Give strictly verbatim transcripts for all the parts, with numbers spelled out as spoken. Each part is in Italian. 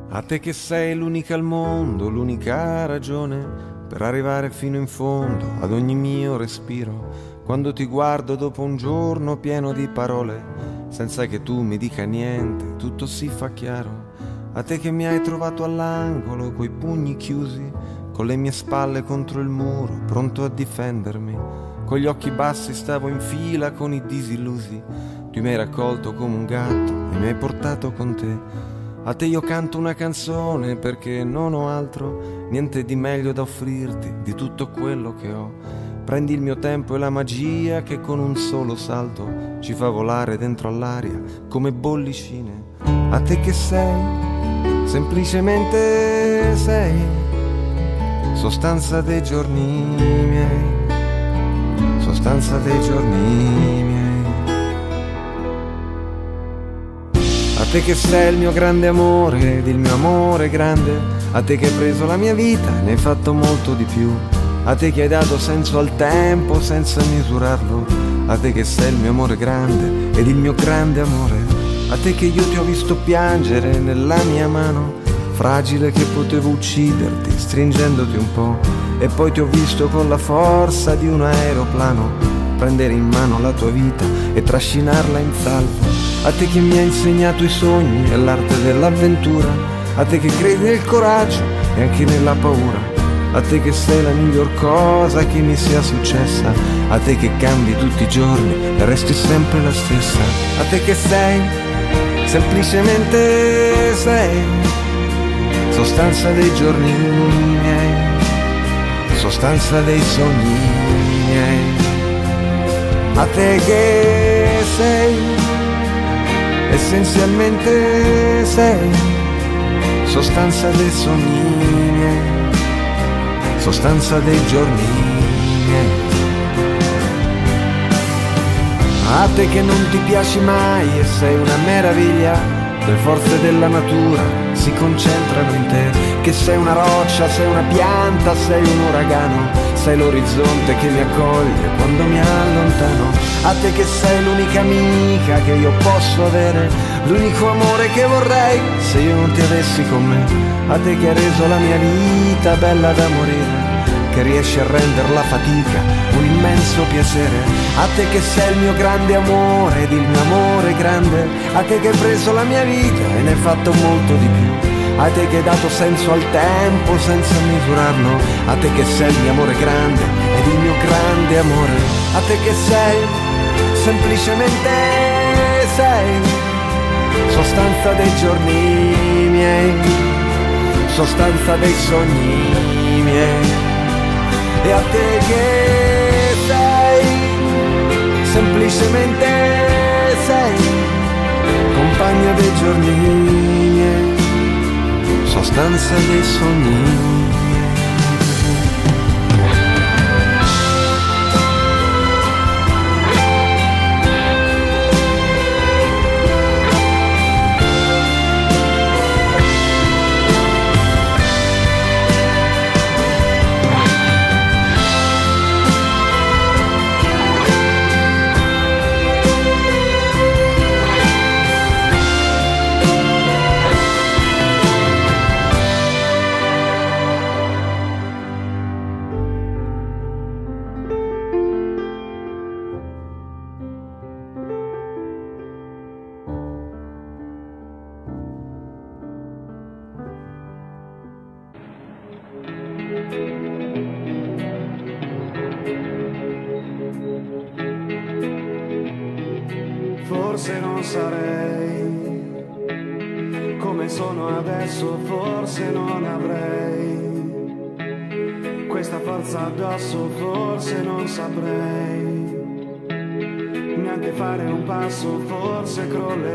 A te che sei l'unica al mondo, l'unica ragione per arrivare fino in fondo ad ogni mio respiro. Quando ti guardo dopo un giorno pieno di parole, senza che tu mi dica niente, tutto si fa chiaro. A te che mi hai trovato all'angolo, coi pugni chiusi, con le mie spalle contro il muro, pronto a difendermi. Con gli occhi bassi stavo in fila con i disillusi. Tu mi hai raccolto come un gatto e mi hai portato con te. A te io canto una canzone perché non ho altro, niente di meglio da offrirti di tutto quello che ho. Prendi il mio tempo e la magia che con un solo salto ci fa volare dentro all'aria come bollicine. A te che sei, semplicemente sei, sostanza dei giorni miei, sostanza dei giorni miei. A te che sei il mio grande amore ed il mio amore grande, a te che hai preso la mia vita e ne hai fatto molto di più, a te che hai dato senso al tempo senza misurarlo, a te che sei il mio amore grande ed il mio grande amore, a te che io ti ho visto piangere nella mia mano, fragile che potevo ucciderti stringendoti un po', e poi ti ho visto con la forza di un aeroplano prendere in mano la tua vita e trascinarla in salvo. A te che mi hai insegnato i sogni e l'arte dell'avventura, a te che credi nel coraggio e anche nella paura, a te che sei la miglior cosa che mi sia successa, a te che cambi tutti i giorni e resti sempre la stessa, a te che sei, semplicemente sei, sostanza dei giorni miei, sostanza dei sogni miei. A te che sei, essenzialmente sei, sostanza dei sogni miei, sostanza dei giorni miei. A te che non ti piaci mai e sei una meraviglia, le forze della natura si concentrano in te, che sei una roccia, sei una pianta, sei un uragano, sei l'orizzonte che mi accoglie quando mi allontano. A te che sei l'unica amica che io posso avere, l'unico amore che vorrei se io non ti avessi con me. A te che hai reso la mia vita bella da morire, che riesci a rendere la fatica un immenso piacere. A te che sei il mio grande amore ed il mio amore grande, a te che hai preso la mia vita e ne hai fatto molto di più, a te che hai dato senso al tempo senza misurarlo, a te che sei il mio amore grande ed il mio grande amore, a te che sei, semplicemente sei, sostanza dei giorni miei, sostanza dei sogni miei. E a te che sei, semplicemente sei, compagna dei giorni miei, sostanza dei sogni miei. Forse non sarei come sono adesso, forse non avrei questa forza addosso, forse non saprei neanche fare un passo, forse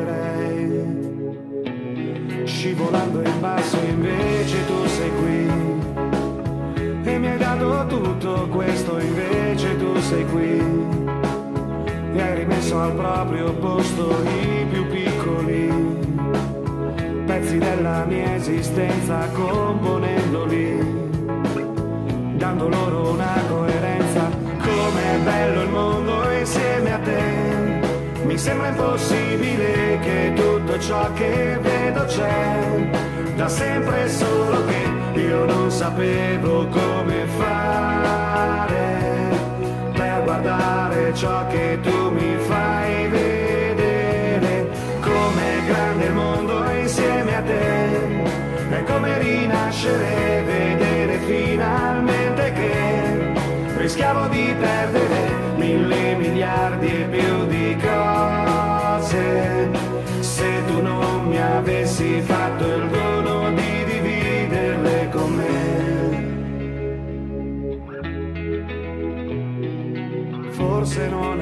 crollerei scivolando in basso, invece tu sei qui e mi hai dato tutto questo, invece tu sei qui e hai rimesso al proprio posto i più piccoli pezzi della mia esistenza, componendoli, dando loro una coerenza. Com'è bello il mondo insieme a te, mi sembra impossibile che tutto ciò che vedo c'è da sempre, solo che io non sapevo come fare per guardare ciò che tu mi fai vedere. Com'è grande il mondo insieme a te, è come rinascere, vedere finalmente che rischiavo di perdere mille miliardi e più di cose se tu non mi avessi fatto il dono di dividerle con me. Forse non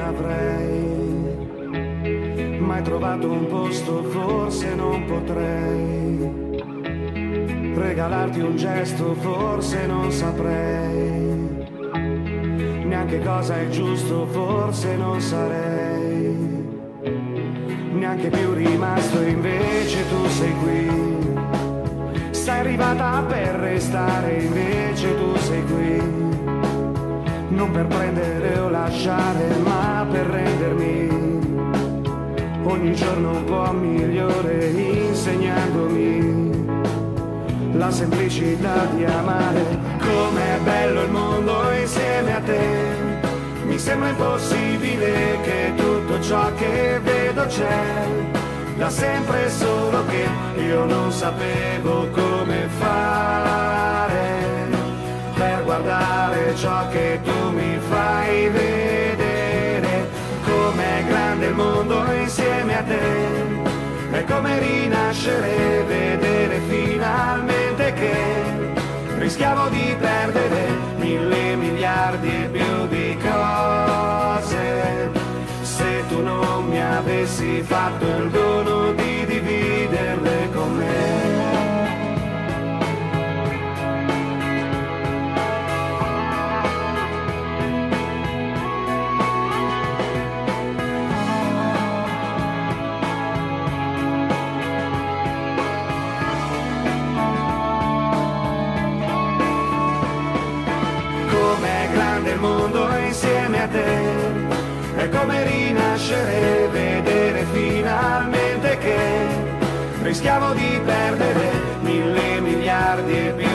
avrei mai trovato un posto, forse non potrei regalarti un gesto, forse non saprei neanche cosa è giusto, forse non sarei neanche più rimasto, invece tu sei qui, sei arrivata per restare, invece tu sei qui, non per prendere o lasciare, ma per rendermi ogni giorno un po' migliore, insegnandomi la semplicità di amare. Com'è bello il mondo insieme a te, mi sembra impossibile che tutto ciò che vedo c'è da sempre, solo che io non sapevo come fare per guardare ciò che tu mi fai vedere. Com'è grande il mondo insieme a te, è come rinascere, vedere finalmente che rischiavo di perdere mille miliardi e più di cose se tu non mi avessi fatto il dono di dividerle con me. Il mondo insieme a te, è come rinascere, vedere finalmente che rischiavo di perdere mille miliardi e più